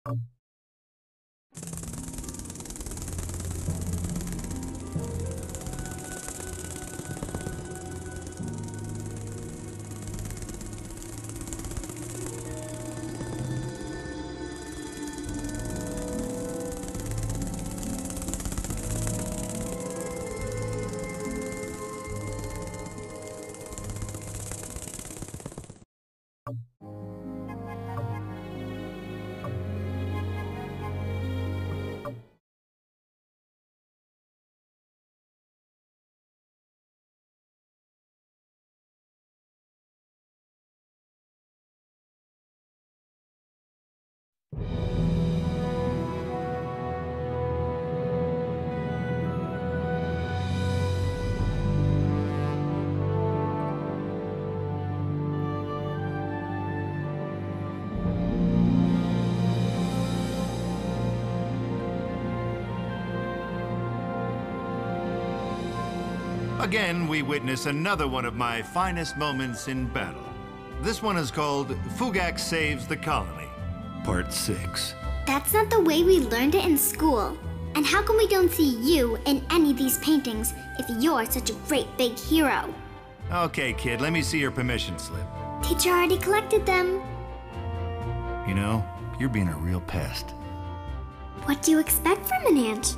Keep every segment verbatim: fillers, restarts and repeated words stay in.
Again, we witness another one of my finest moments in battle. This one is called Fugak Saves the Colony, Part six. That's not the way we learned it in school. And how come we don't see you in any of these paintings if you're such a great big hero? Okay, kid, let me see your permission slip. Teacher already collected them. You know, you're being a real pest. What do you expect from an ant?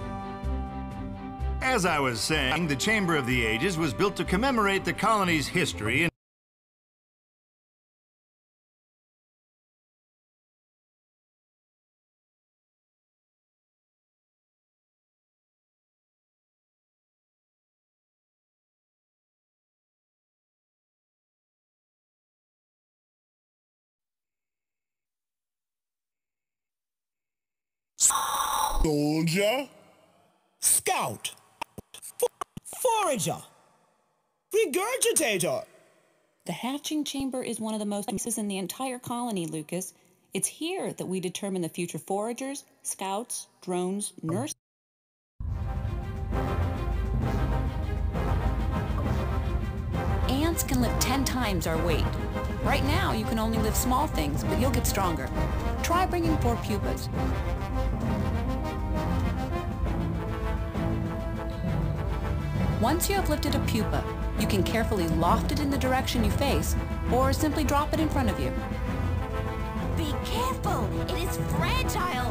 As I was saying, the Chamber of the Ages was built to commemorate the colony's history and Soldier, scout, forager, regurgitator. The hatching chamber is one of the most places in the entire colony, Lucas. It's here that we determine the future foragers, scouts, drones, nurses. Ants can lift ten times our weight. Right now, you can only lift small things, but you'll get stronger. Try bringing four pupas. Once you have lifted a pupa, you can carefully loft it in the direction you face, or simply drop it in front of you. Be careful! It is fragile!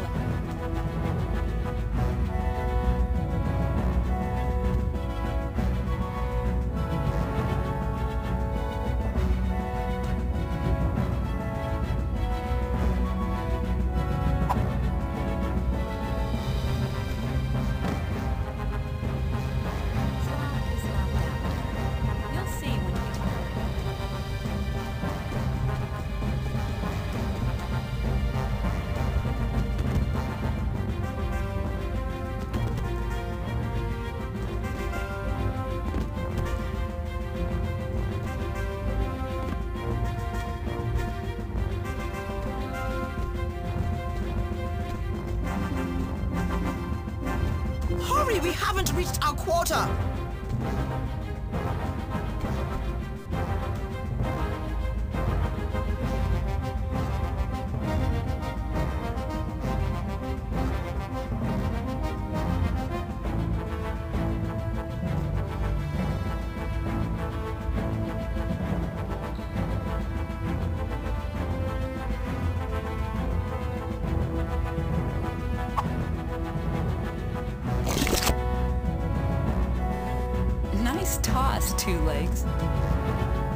Hurry, we haven't reached our quarter! Nice toss, Two Legs.